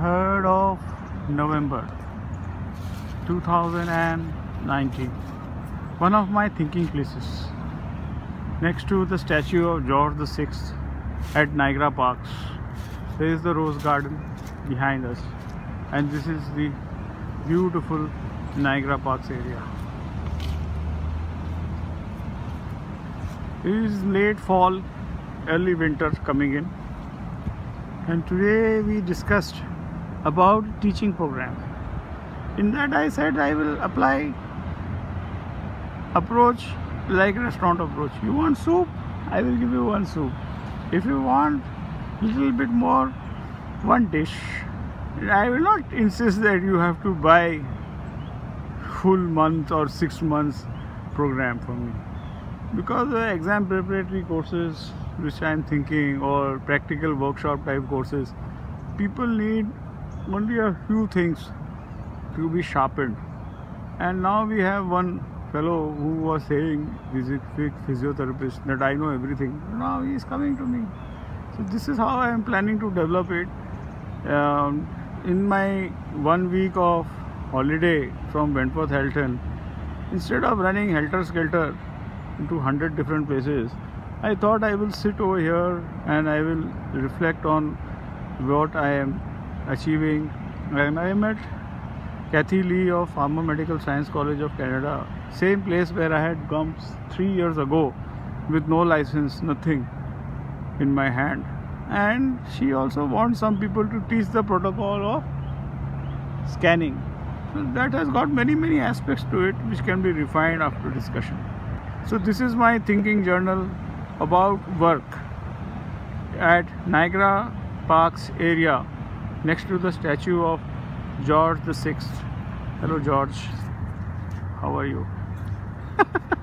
3rd of November 2019. One of my thinking places, next to the statue of George VI at Niagara Parks. There is the Rose Garden behind us, and this is the beautiful Niagara Parks area. It is late fall, early winter coming in, and today we discussed about teaching program. In that I said I will approach like restaurant approach. You want soup? I will give you one soup. If you want little bit more, one dish. I will not insist that you have to buy full month or 6 months program from me, because the exam preparatory courses which I am thinking, or practical workshop type courses, people need only a few things to be sharpened. And now we have one fellow who was saying, he's a physiotherapist, that I know everything. Now he is coming to me. So this is how I am planning to develop it. In my 1 week of holiday from Wentworth Halton, instead of running helter-skelter into 100 different places, I thought I will sit over here and I will reflect on what I am achieving. And I am at Kathy Lee of Pharma Medical Science College of Canada, same place where I had come 3 years ago with no license, nothing in my hand. And she also wants some people to teach the protocol of scanning. So that has got many aspects to it which can be refined after discussion. So this is my thinking journal about work at Niagara Parks area, next to the statue of George VI. Hello George, how are you?